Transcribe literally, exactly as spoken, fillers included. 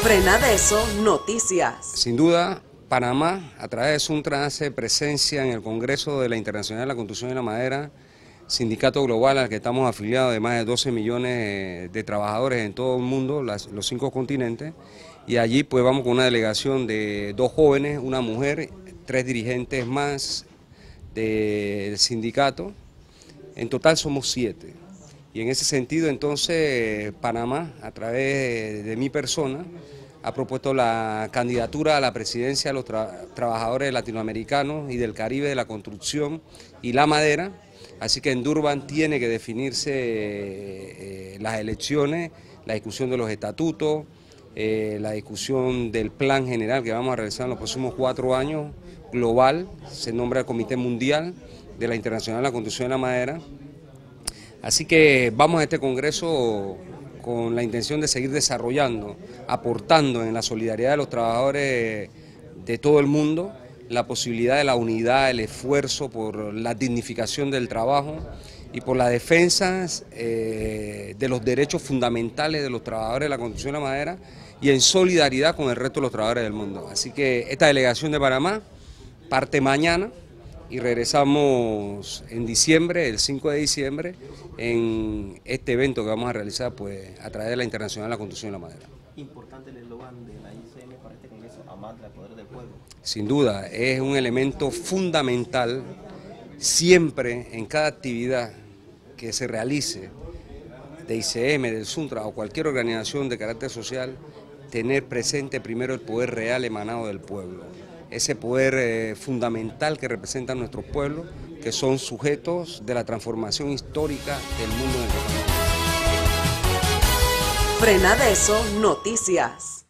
Frenadeso Noticias. Sin duda, Panamá, a través de Suntra, hace presencia en el Congreso de la Internacional de la Construcción y la Madera, sindicato global al que estamos afiliados de más de doce millones de trabajadores en todo el mundo, las, los cinco continentes, y allí pues vamos con una delegación de dos jóvenes, una mujer, tres dirigentes más del sindicato. En total somos siete. Y en ese sentido, entonces, Panamá, a través de mi persona, ha propuesto la candidatura a la presidencia de los tra trabajadores latinoamericanos y del Caribe de la construcción y la madera. Así que en Durban tiene que definirse eh, las elecciones, la discusión de los estatutos, eh, la discusión del plan general que vamos a realizar en los próximos cuatro años, global, se nombra el Comité Mundial de la Internacional de la Construcción y la Madera. Así que vamos a este congreso con la intención de seguir desarrollando, aportando en la solidaridad de los trabajadores de todo el mundo, la posibilidad de la unidad, el esfuerzo por la dignificación del trabajo y por la defensa eh, de los derechos fundamentales de los trabajadores de la construcción de la madera y en solidaridad con el resto de los trabajadores del mundo. Así que esta delegación de Panamá parte mañana y regresamos en diciembre, el cinco de diciembre, en este evento que vamos a realizar pues, a través de la Internacional de la Construcción y la Madera. Importante el eslogan de la I C M para este congreso, Amatla, poder del pueblo. Sin duda, es un elemento fundamental siempre en cada actividad que se realice de I C M, del Suntra o cualquier organización de carácter social, tener presente primero el poder real emanado del pueblo. Ese poder eh, fundamental que representan nuestros pueblos, que son sujetos de la transformación histórica del mundo en el que estamos. Frenadeso Noticias.